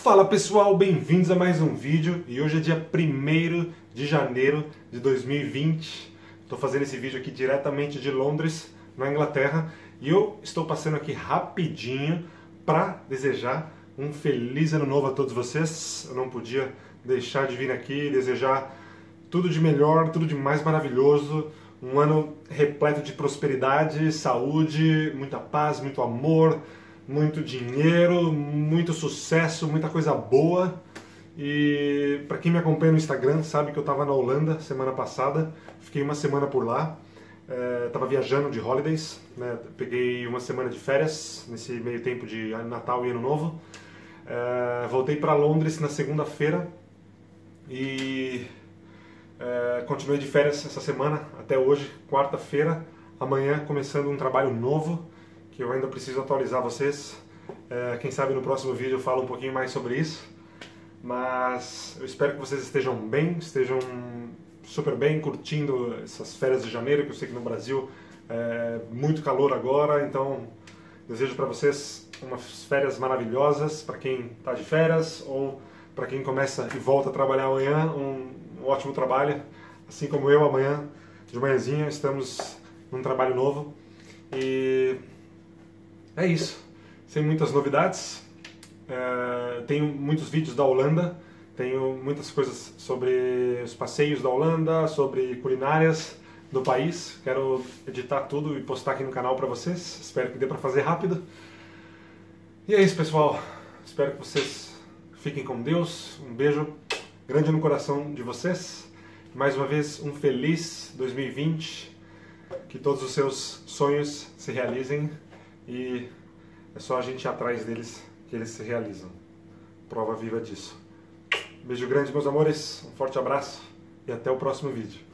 Fala pessoal, bem-vindos a mais um vídeo e hoje é dia 1º de janeiro de 2020. Estou fazendo esse vídeo aqui diretamente de Londres, na Inglaterra, e eu estou passando aqui rapidinho para desejar um feliz ano novo a todos vocês. Eu não podia deixar de vir aqui e desejar tudo de melhor, tudo de mais maravilhoso, um ano repleto de prosperidade, saúde, muita paz, muito amor, muito dinheiro, muito sucesso, muita coisa boa. E para quem me acompanha no Instagram sabe que eu estava na Holanda semana passada, fiquei uma semana por lá, estava viajando de holidays, né? Peguei uma semana de férias nesse meio tempo de Natal e Ano Novo. Voltei para Londres na segunda-feira e continuei de férias essa semana até hoje, quarta-feira, amanhã começando um trabalho novo que eu ainda preciso atualizar vocês. Quem sabe no próximo vídeo eu falo um pouquinho mais sobre isso. Mas eu espero que vocês estejam bem, estejam super bem, curtindo essas férias de janeiro, que eu sei que no Brasil é muito calor agora, então desejo para vocês umas férias maravilhosas, para quem está de férias ou para quem começa e volta a trabalhar amanhã, um ótimo trabalho, assim como eu amanhã, de manhãzinha, estamos num trabalho novo. E é isso, sem muitas novidades. Tenho muitos vídeos da Holanda, tenho muitas coisas sobre os passeios da Holanda, sobre culinárias do país. Quero editar tudo e postar aqui no canal para vocês, espero que dê para fazer rápido. E é isso, pessoal, espero que vocês fiquem com Deus, um beijo grande no coração de vocês. Mais uma vez, um feliz 2020, que todos os seus sonhos se realizem. E é só a gente ir atrás deles que eles se realizam. Prova viva disso. Beijo grande, meus amores, um forte abraço e até o próximo vídeo.